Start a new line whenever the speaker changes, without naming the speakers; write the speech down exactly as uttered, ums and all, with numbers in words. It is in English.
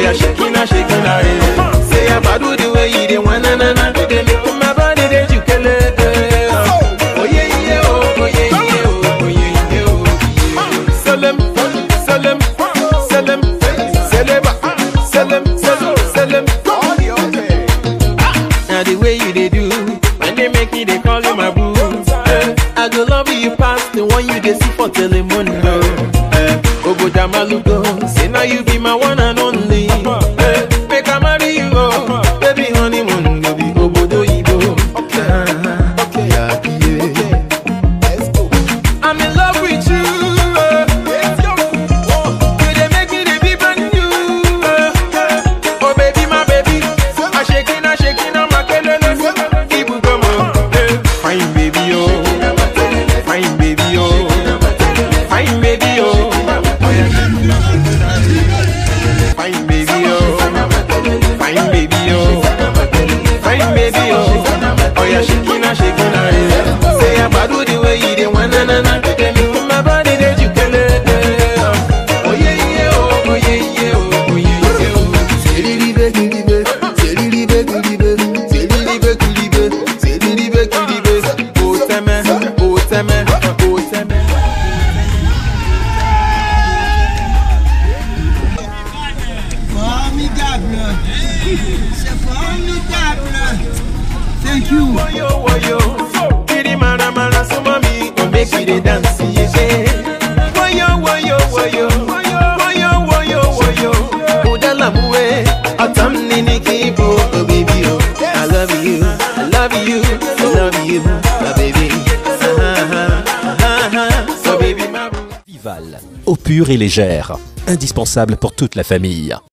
yeah, shaking and shaking her. Say I badu the way you dey wanna na na. They make my body dey jukele. Oh yeah yeah oh, oh yeah yeah oh, oh yeah yeah oh. Salam, salam, salam, saleba, salam, salam, salam. Now the way you dey do, when they make me they call you my boo. I go love you past the one you dey see for Telemundo. Ogo Jamalugo, say now you be my one and only. Hey, make I marry you, oh, baby honeymoon, go be Obodo Ibo. Okay, okay, yeah, yeah. Let's go. I'm in love with you. Let's go. You dey make me dey be brand new. Oh baby, my baby, I shaking, I shaking, I'm a kelele. Ibu gomo, fine baby, oh, fine baby, oh, fine baby, oh. Fine baby, oh, fine baby, oh, fine baby, oh. Oh yeah, shaking and shaking her, yeah. Say I badu the way you dey wanna na na. They make my body dey jukele. Oh yeah yeah oh, oh yeah yeah oh, oh yeah yeah oh. Say libe libe, say libe libe, say libe libe, say libe libe. Oh teme, oh teme, oh teme.
Thank you.
Woyo woyo, kiri mana mana so mami, go make we dey dance yeah. Woyo woyo woyo, woyo woyo woyo, udala muwe, atam nini kibo, oh baby oh, I love you, I love you, I love you, my baby, ah ah ah ah, so baby my boo.
Vival, eau pure et légère, indispensable pour toute la famille.